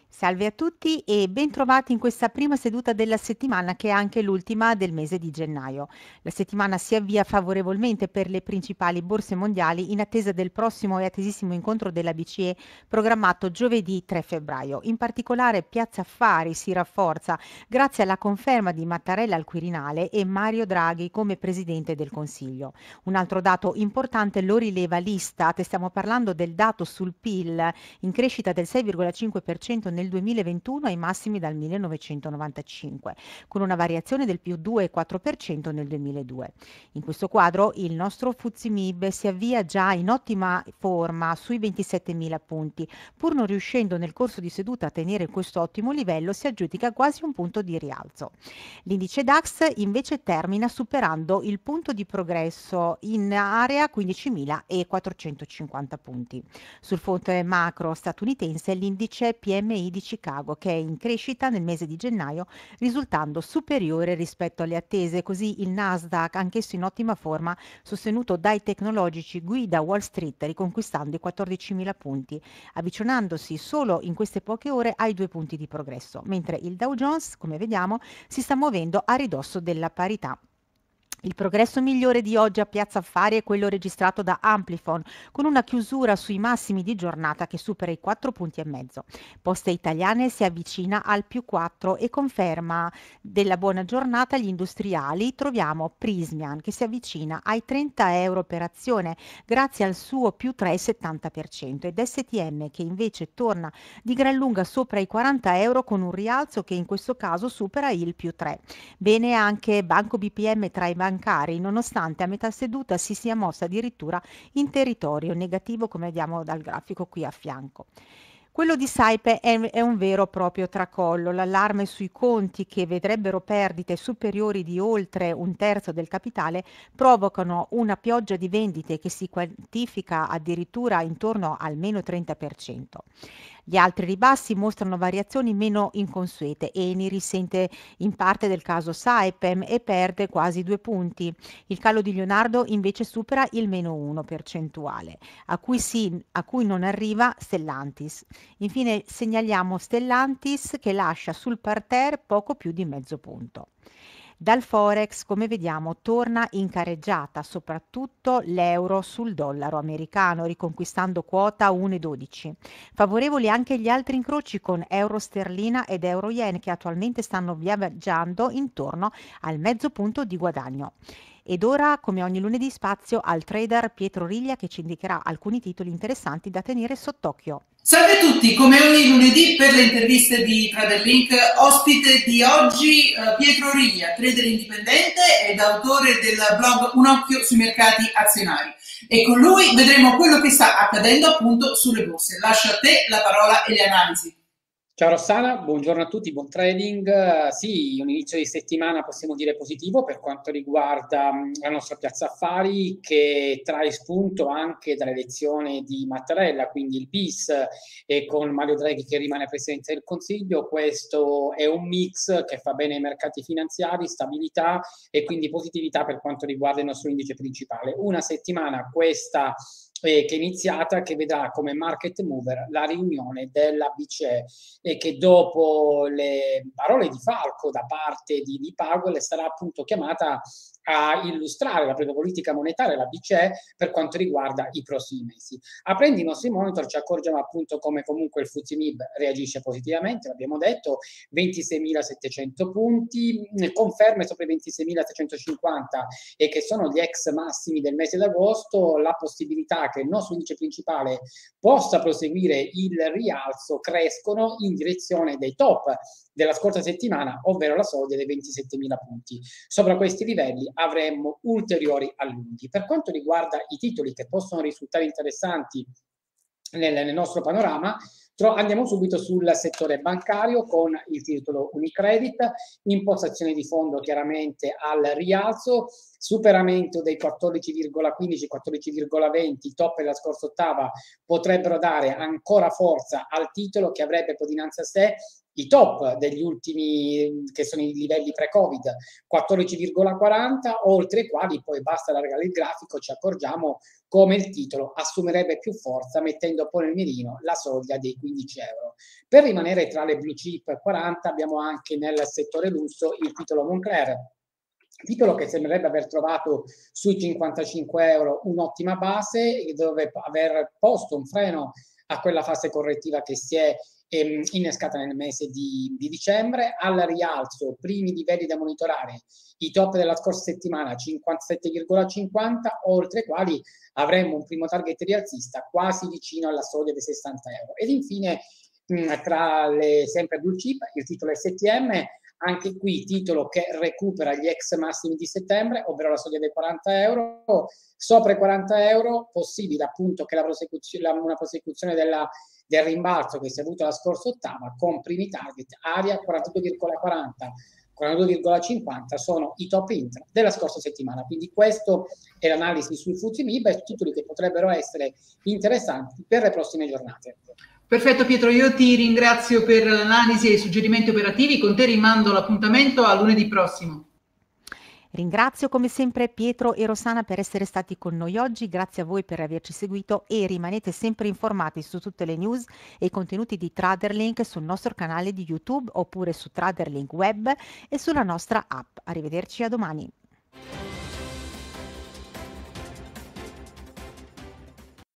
Salve a tutti e bentrovati in questa prima seduta della settimana che è anche l'ultima del mese di gennaio. La settimana si avvia favorevolmente per le principali borse mondiali in attesa del prossimo e attesissimo incontro della BCE programmato giovedì 3 febbraio. In particolare Piazza Affari si rafforza grazie alla conferma di Mattarella al Quirinale e Mario Draghi come Presidente del Consiglio. Un altro dato importante lo rileva l'Istat, stiamo parlando del dato sul PIL in crescita del 6,5% nel 2021 ai massimi dal 1995, con una variazione del più 2,4% nel 2002. In questo quadro il nostro FTSE MIB si avvia già in ottima forma sui 27.000 punti, pur non riuscendo nel corso di seduta a tenere questo ottimo livello si aggiudica quasi un punto di rialzo. L'indice DAX invece termina superando il punto di progresso in area 15.450 punti. Sul fronte macro statunitense l'indice PMI di Chicago che è in crescita nel mese di gennaio risultando superiore rispetto alle attese, così il Nasdaq anch'esso in ottima forma sostenuto dai tecnologici guida Wall Street riconquistando i 14.000 punti, avvicinandosi solo in queste poche ore ai 2 punti di progresso, mentre il Dow Jones, come vediamo, si sta muovendo a ridosso della parità. Il progresso migliore di oggi a Piazza Affari è quello registrato da Amplifon, con una chiusura sui massimi di giornata che supera i 4 punti e mezzo. Poste Italiane si avvicina al più 4 e conferma della buona giornata agli industriali. Troviamo Prismian che si avvicina ai 30 euro per azione grazie al suo più 3,70% ed STM che invece torna di gran lunga sopra i 40 euro con un rialzo che in questo caso supera il più 3. Bene anche Banco BPM tra i bancari, nonostante a metà seduta si sia mossa addirittura in territorio negativo, come vediamo dal grafico qui a fianco. Quello di Saipem è un vero e proprio tracollo. L'allarme sui conti che vedrebbero perdite superiori di oltre un terzo del capitale provocano una pioggia di vendite che si quantifica addirittura intorno al meno 30%. Gli altri ribassi mostrano variazioni meno inconsuete. Eni risente in parte del caso Saipem e perde quasi 2 punti. Il calo di Leonardo invece supera il meno 1 percentuale, a cui non arriva Stellantis. Infine segnaliamo Stellantis che lascia sul parterre poco più di mezzo punto. Dal Forex, come vediamo, torna in careggiata, soprattutto l'euro sul dollaro americano, riconquistando quota 1,12. Favorevoli anche gli altri incroci con euro sterlina ed euro yen che attualmente stanno viaggiando intorno al mezzo punto di guadagno. Ed ora, come ogni lunedì, spazio al trader Pietro Riglia che ci indicherà alcuni titoli interessanti da tenere sott'occhio. Salve a tutti, come ogni lunedì per le interviste di TraderLink, ospite di oggi Pietro Riglia, trader indipendente ed autore del blog Un occhio sui mercati azionari. E con lui vedremo quello che sta accadendo appunto sulle borse. Lascio a te la parola e le analisi. Ciao Rossana, buongiorno a tutti, buon trading. Sì, un inizio di settimana possiamo dire positivo per quanto riguarda la nostra piazza affari che trae spunto anche dall'elezione di Mattarella, quindi il bis e con Mario Draghi che rimane Presidente del Consiglio. Questo è un mix che fa bene ai mercati finanziari, stabilità e quindi positività per quanto riguarda il nostro indice principale. Una settimana questa che è iniziata, che vedrà come market mover la riunione della BCE e che dopo le parole di Falco da parte di Powell sarà appunto chiamata a illustrare la propria politica monetaria, la BCE, per quanto riguarda i prossimi mesi. Aprendo i nostri monitor ci accorgiamo appunto come comunque il FTSE MIB reagisce positivamente, l'abbiamo detto, 26.700 punti, conferme sopra i 26.750 e che sono gli ex massimi del mese d'agosto, la possibilità che il nostro indice principale possa proseguire il rialzo crescono in direzione dei top della scorsa settimana, ovvero la soglia dei 27.000 punti. Sopra questi livelli avremmo ulteriori allunghi. Per quanto riguarda i titoli che possono risultare interessanti nel nostro panorama, andiamo subito sul settore bancario con il titolo Unicredit, impostazione di fondo chiaramente al rialzo, superamento dei 14,15-14,20 top della scorsa ottava potrebbero dare ancora forza al titolo che avrebbe poi dinanzi a sé i top degli ultimi, che sono i livelli pre-Covid, 14,40, oltre i quali poi basta allargare il grafico, ci accorgiamo come il titolo assumerebbe più forza mettendo poi nel mirino la soglia dei 15 euro. Per rimanere tra le blue chip 40 abbiamo anche nel settore lusso il titolo Moncler, titolo che sembrerebbe aver trovato sui 55 euro un'ottima base e dove aver posto un freno a quella fase correttiva che si è innescata nel mese di dicembre. Al rialzo, primi livelli da monitorare, i top della scorsa settimana 57,50, oltre i quali avremmo un primo target rialzista quasi vicino alla soglia dei 60 euro. Ed infine tra le sempre blue chip il titolo STM, anche qui titolo che recupera gli ex massimi di settembre, ovvero la soglia dei 40 euro. Sopra i 40 euro possibile appunto che una prosecuzione del rimbalzo che si è avuto la scorsa ottava, con primi target area 42,40, 42,50 sono i top intra della scorsa settimana. Quindi questo è l'analisi sul FTSE MIB e titoli che potrebbero essere interessanti per le prossime giornate. Perfetto Pietro, io ti ringrazio per l'analisi e i suggerimenti operativi. Con te rimando l'appuntamento a lunedì prossimo. Ringrazio come sempre Pietro e Rossana per essere stati con noi oggi, grazie a voi per averci seguito e rimanete sempre informati su tutte le news e i contenuti di Traderlink sul nostro canale di YouTube oppure su Traderlink Web e sulla nostra app. Arrivederci, a domani.